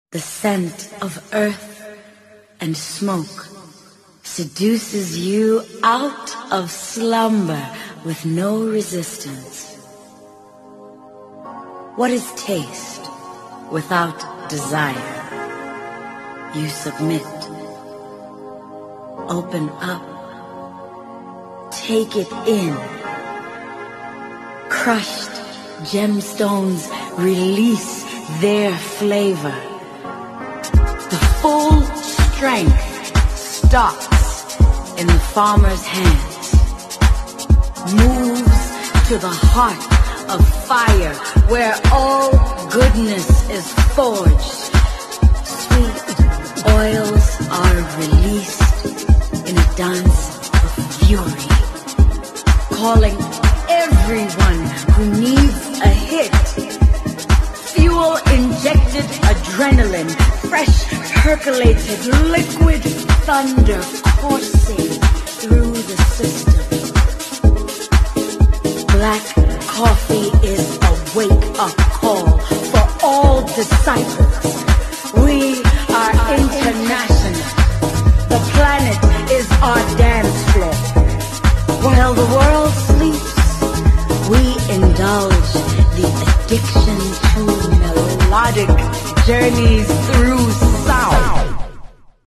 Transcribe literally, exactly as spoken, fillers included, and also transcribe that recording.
The scent of earth and smoke seduces you out of slumber with no resistance. What is taste without desire? You submit. Open up. Take it in. Crushed gemstones release their flavor. The full strength starts in the farmer's hands, moves to the heart of fire where all goodness is forged. Sweet oils are released in a dance of fury, calling everyone who needs a hit. Fuel injected adrenaline, fresh percolated liquid thunder coursing through the system. Black coffee is a wake-up call for all disciples. We are international. The planet is our dance floor. While the world sleeps, we indulge the addiction to melodic journeys through sound.